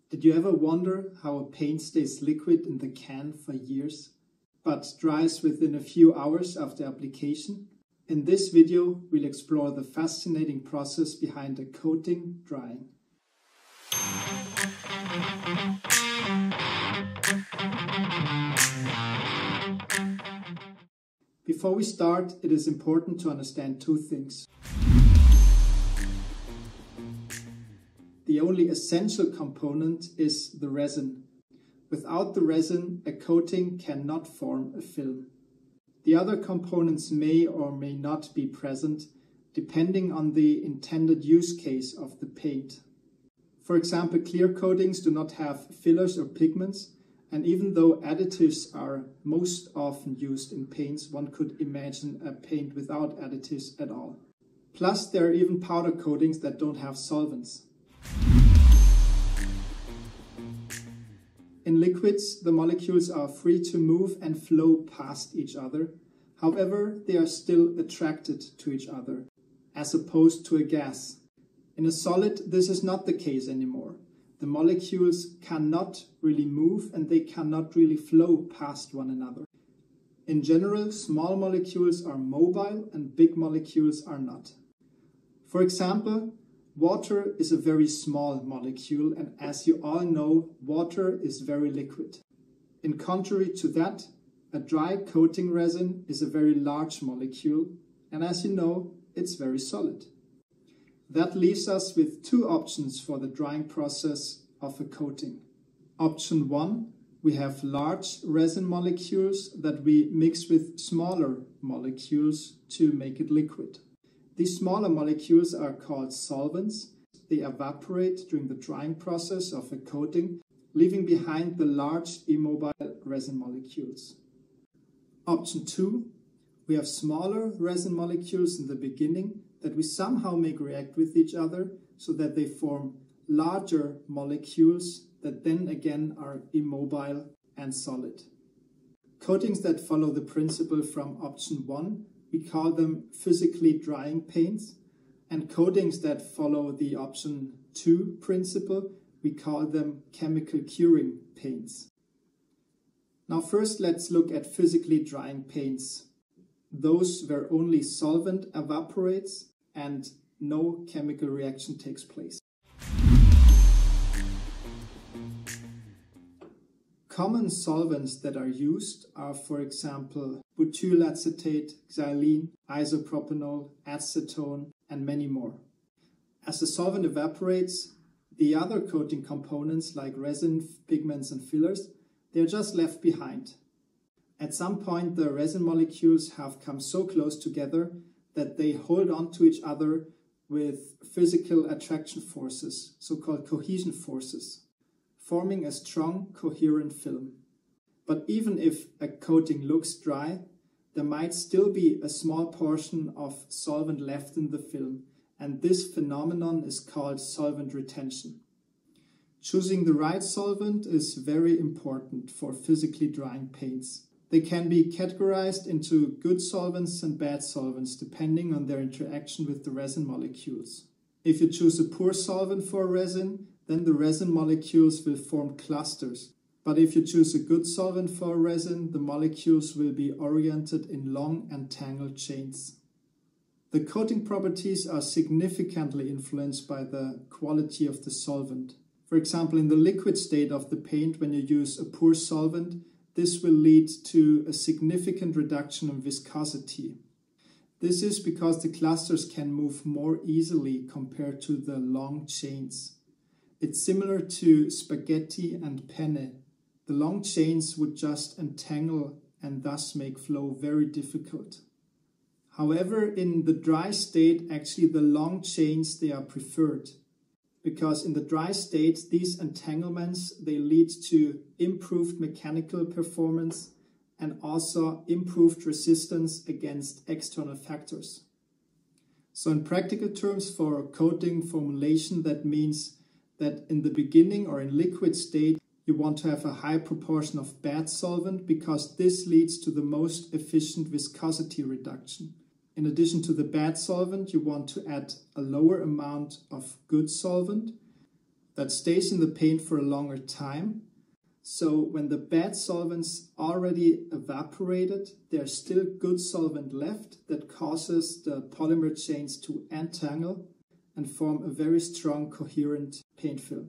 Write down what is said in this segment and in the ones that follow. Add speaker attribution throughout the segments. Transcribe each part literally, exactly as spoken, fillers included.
Speaker 1: Did you ever wonder how a paint stays liquid in the can for years, but dries within a few hours after application? In this video, we'll explore the fascinating process behind a coating drying. Before we start, it is important to understand two things. The only essential component is the resin. Without the resin, a coating cannot form a film. The other components may or may not be present, depending on the intended use case of the paint. For example, clear coatings do not have fillers or pigments, and even though additives are most often used in paints, one could imagine a paint without additives at all. Plus, there are even powder coatings that don't have solvents. In liquids, the molecules are free to move and flow past each other. However, they are still attracted to each other, as opposed to a gas. In a solid, this is not the case anymore. The molecules cannot really move and they cannot really flow past one another. In general, small molecules are mobile and big molecules are not. For example, water is a very small molecule, and as you all know, water is very liquid. In contrary to that, a dry coating resin is a very large molecule, and as you know, it's very solid. That leaves us with two options for the drying process of a coating. Option one, we have large resin molecules that we mix with smaller molecules to make it liquid. These smaller molecules are called solvents. They evaporate during the drying process of a coating, leaving behind the large immobile resin molecules. Option two, we have smaller resin molecules in the beginning that we somehow make react with each other so that they form larger molecules that then again are immobile and solid. Coatings that follow the principle from option one, we call them physically drying paints, and coatings that follow the option two principle, we call them chemical curing paints. Now first let's look at physically drying paints, those where only solvent evaporates and no chemical reaction takes place. Common solvents that are used are, for example, butyl acetate, xylene, isopropanol, acetone, and many more. As the solvent evaporates, the other coating components like resin, pigments, and fillers, they are just left behind. At some point, the resin molecules have come so close together that they hold on to each other with physical attraction forces, so-called cohesion forces, forming a strong, coherent film. But even if a coating looks dry, there might still be a small portion of solvent left in the film, and this phenomenon is called solvent retention. Choosing the right solvent is very important for physically drying paints. They can be categorized into good solvents and bad solvents depending on their interaction with the resin molecules. If you choose a poor solvent for a resin, then the resin molecules will form clusters. But if you choose a good solvent for a resin, the molecules will be oriented in long and tangled chains. The coating properties are significantly influenced by the quality of the solvent. For example, in the liquid state of the paint, when you use a poor solvent, this will lead to a significant reduction in viscosity. This is because the clusters can move more easily compared to the long chains. It's similar to spaghetti and penne. The long chains would just entangle and thus make flow very difficult. However, in the dry state, actually the long chains, they are preferred. Because in the dry state, these entanglements, they lead to improved mechanical performance and also improved resistance against external factors. So in practical terms, for coating formulation, that means that in the beginning or in liquid state, you want to have a high proportion of bad solvent because this leads to the most efficient viscosity reduction. In addition to the bad solvent, you want to add a lower amount of good solvent. that stays in the paint for a longer time. So when the bad solvents already evaporated, there's still good solvent left that causes the polymer chains to entangle and form a very strong coherent paint film.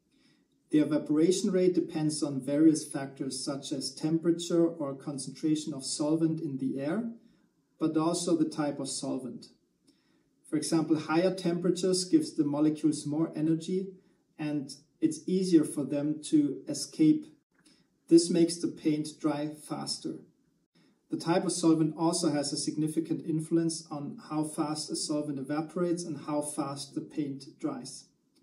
Speaker 1: The evaporation rate depends on various factors such as temperature or concentration of solvent in the air, but also the type of solvent. For example, higher temperatures gives the molecules more energy and it's easier for them to escape. This makes the paint dry faster. The type of solvent also has a significant influence on how fast a solvent evaporates and how fast the paint dries.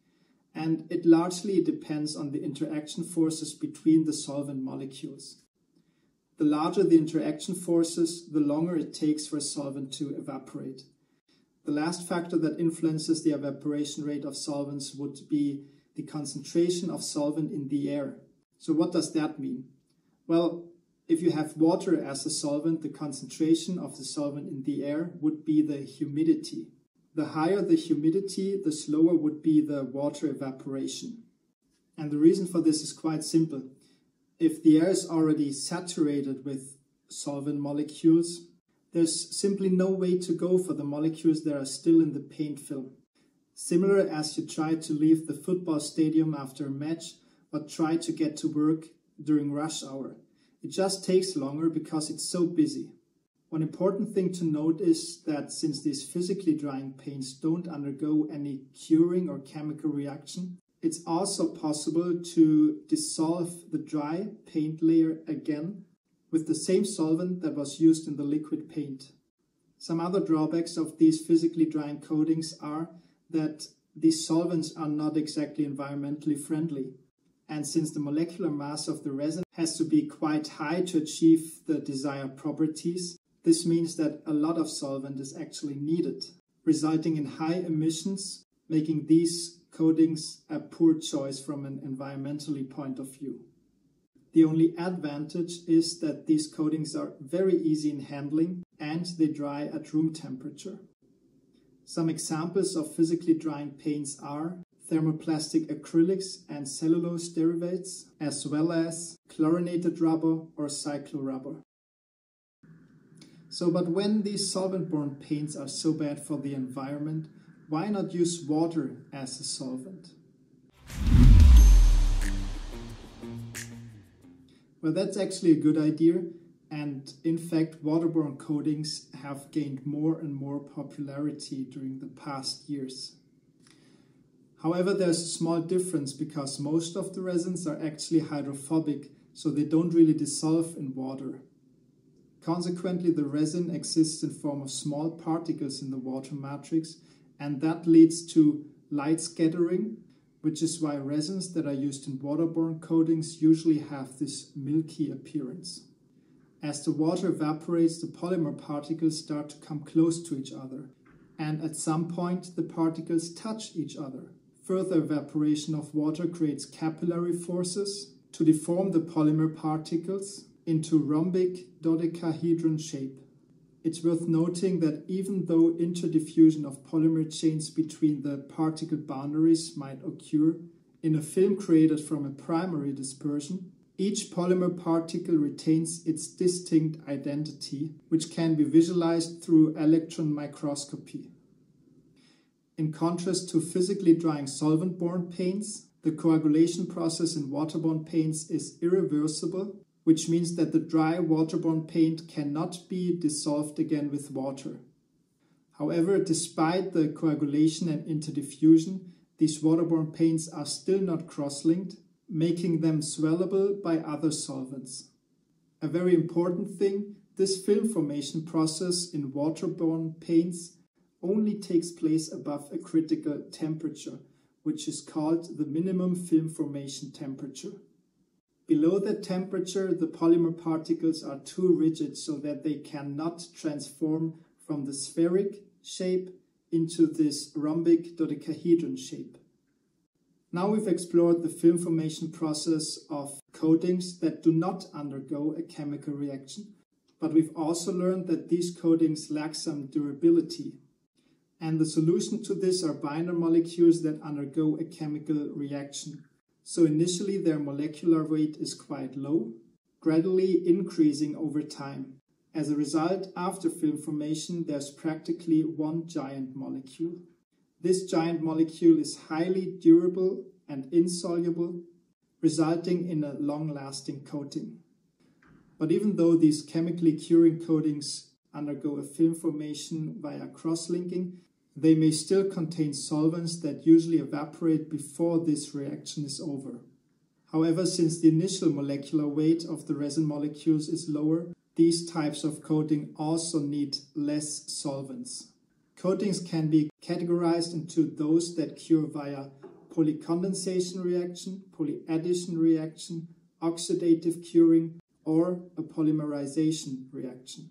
Speaker 1: And it largely depends on the interaction forces between the solvent molecules. The larger the interaction forces, the longer it takes for a solvent to evaporate. The last factor that influences the evaporation rate of solvents would be the concentration of solvent in the air. So what does that mean? Well, if you have water as a solvent, the concentration of the solvent in the air would be the humidity. The higher the humidity, the slower would be the water evaporation. And the reason for this is quite simple. If the air is already saturated with solvent molecules, there's simply no way to go for the molecules that are still in the paint film. Similar as you try to leave the football stadium after a match or try to get to work during rush hour. It just takes longer because it's so busy. One important thing to note is that since these physically drying paints don't undergo any curing or chemical reaction, it's also possible to dissolve the dry paint layer again with the same solvent that was used in the liquid paint. Some other drawbacks of these physically drying coatings are that these solvents are not exactly environmentally friendly. And since the molecular mass of the resin has to be quite high to achieve the desired properties, this means that a lot of solvent is actually needed, resulting in high emissions, making these coatings a poor choice from an environmentally point of view. The only advantage is that these coatings are very easy in handling and they dry at room temperature. Some examples of physically drying paints are thermoplastic acrylics and cellulose derivatives, as well as chlorinated rubber or cyclorubber. So, but when these solvent-borne paints are so bad for the environment, why not use water as a solvent? Well, that's actually a good idea, and in fact, waterborne coatings have gained more and more popularity during the past years. However, there's a small difference because most of the resins are actually hydrophobic, so they don't really dissolve in water. Consequently, the resin exists in form of small particles in the water matrix, and that leads to light scattering, which is why resins that are used in waterborne coatings usually have this milky appearance. As the water evaporates, the polymer particles start to come close to each other, and at some point the particles touch each other. Further evaporation of water creates capillary forces to deform the polymer particles into rhombic dodecahedron shape. It's worth noting that even though interdiffusion of polymer chains between the particle boundaries might occur in a film created from a primary dispersion, each polymer particle retains its distinct identity, which can be visualized through electron microscopy. In contrast to physically drying solvent-borne paints, the coagulation process in waterborne paints is irreversible, which means that the dry waterborne paint cannot be dissolved again with water. However, despite the coagulation and interdiffusion, these waterborne paints are still not cross-linked, making them swellable by other solvents. A very important thing, this film formation process in waterborne paints only takes place above a critical temperature, which is called the minimum film formation temperature. Below that temperature, the polymer particles are too rigid so that they cannot transform from the spheric shape into this rhombic dodecahedron shape. Now we've explored the film formation process of coatings that do not undergo a chemical reaction, but we've also learned that these coatings lack some durability. And the solution to this are binder molecules that undergo a chemical reaction. So initially their molecular weight is quite low, gradually increasing over time. As a result, after film formation, there's practically one giant molecule. This giant molecule is highly durable and insoluble, resulting in a long-lasting coating. But even though these chemically curing coatings undergo a film formation via cross-linking, they may still contain solvents that usually evaporate before this reaction is over. However, since the initial molecular weight of the resin molecules is lower, these types of coating also need less solvents. Coatings can be categorized into those that cure via polycondensation reaction, polyaddition reaction, oxidative curing, or a polymerization reaction.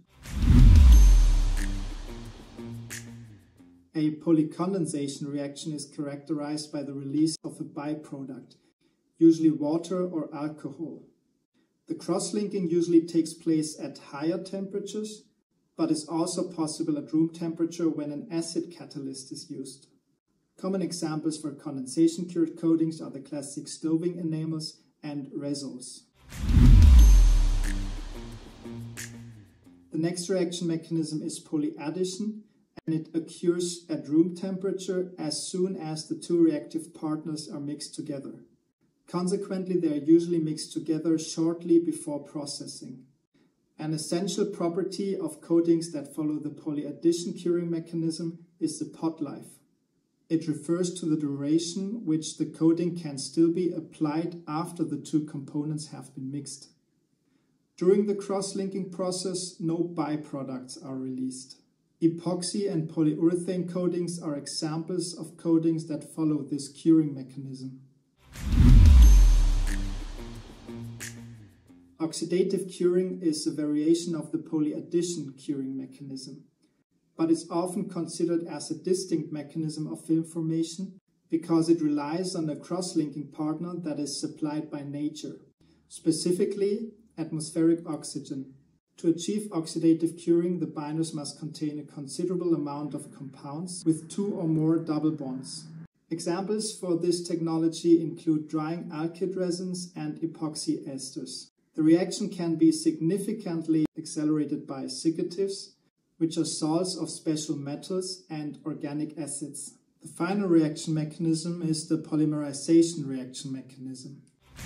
Speaker 1: A polycondensation reaction is characterized by the release of a byproduct, usually water or alcohol. The cross-linking usually takes place at higher temperatures, but is also possible at room temperature when an acid catalyst is used. Common examples for condensation-cured coatings are the classic stoving enamels and resoles. The next reaction mechanism is polyaddition, and it occurs at room temperature as soon as the two reactive partners are mixed together. Consequently, they are usually mixed together shortly before processing. An essential property of coatings that follow the polyaddition curing mechanism is the pot life. It refers to the duration which the coating can still be applied after the two components have been mixed. During the cross-linking process, no byproducts are released. Epoxy and polyurethane coatings are examples of coatings that follow this curing mechanism. Oxidative curing is a variation of the polyaddition curing mechanism, but is often considered as a distinct mechanism of film formation because it relies on a cross-linking partner that is supplied by nature, specifically atmospheric oxygen. To achieve oxidative curing, the binders must contain a considerable amount of compounds with two or more double bonds. Examples for this technology include drying alkyd resins and epoxy esters. The reaction can be significantly accelerated by sigatives, which are salts of special metals and organic acids. The final reaction mechanism is the polymerization reaction mechanism.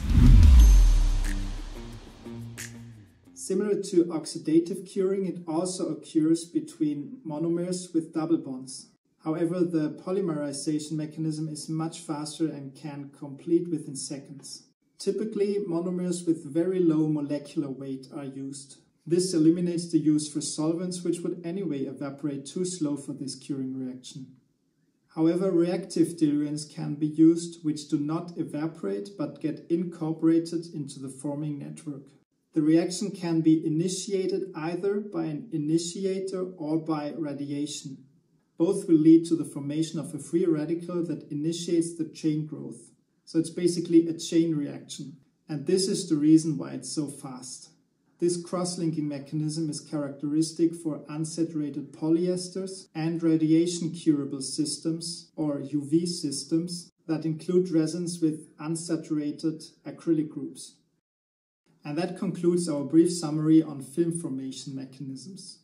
Speaker 1: Similar to oxidative curing, it also occurs between monomers with double bonds. However, the polymerization mechanism is much faster and can complete within seconds. Typically, monomers with very low molecular weight are used. This eliminates the use for solvents which would anyway evaporate too slow for this curing reaction. However, reactive diluents can be used which do not evaporate but get incorporated into the forming network. The reaction can be initiated either by an initiator or by radiation. Both will lead to the formation of a free radical that initiates the chain growth. So it's basically a chain reaction. And this is the reason why it's so fast. This cross-linking mechanism is characteristic for unsaturated polyesters and radiation-curable systems, or U V systems, that include resins with unsaturated acrylic groups. And that concludes our brief summary on film formation mechanisms.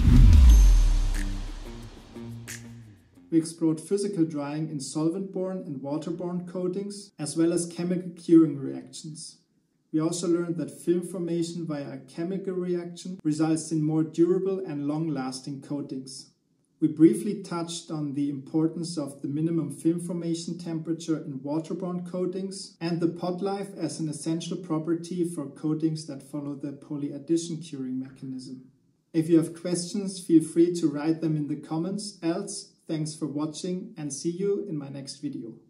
Speaker 1: We explored physical drying in solvent-borne and waterborne coatings, as well as chemical curing reactions. We also learned that film formation via a chemical reaction results in more durable and long-lasting coatings. We briefly touched on the importance of the minimum film formation temperature in waterborne coatings and the pot life as an essential property for coatings that follow the polyaddition curing mechanism. If you have questions, feel free to write them in the comments. Else, thanks for watching and see you in my next video.